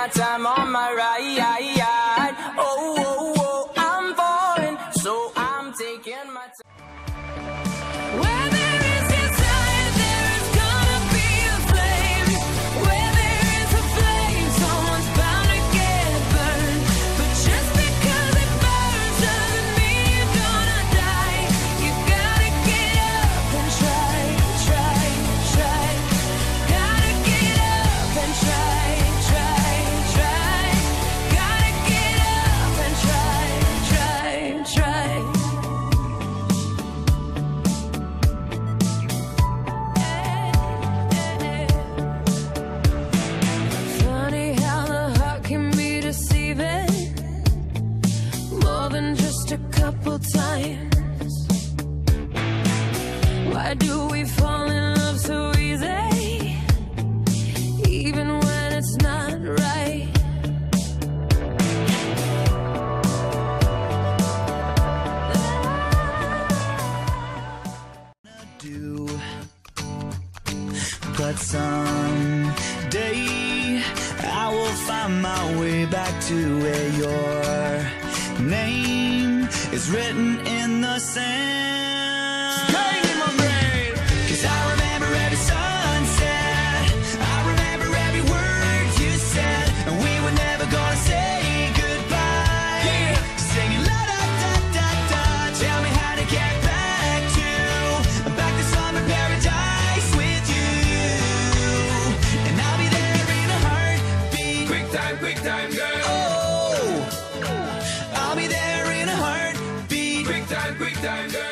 my time on my ride. Oh, oh, oh, I'm falling, so I'm taking my time. Where there is desire, there is gonna be a flame. Where there is a flame, someone's bound to get burned. But just because it burns doesn't mean you're gonna die. You gotta get up and try. Gotta get up and try. Gotta get up and try. Funny how the heart can be deceiving, more than just a couple times. Why do we fall in love so easy, even when it's not right? Do, but someday I will find my way back to where your name is written in the sand. Cause I remember every sunset, I remember every word you said, and we were never gonna say goodbye. Singing la da da da da, tell me how to get back to summer paradise with you. And I'll be there in a heartbeat. Quick time, girl. Oh, I'll be there in a heartbeat. Quick time, girl.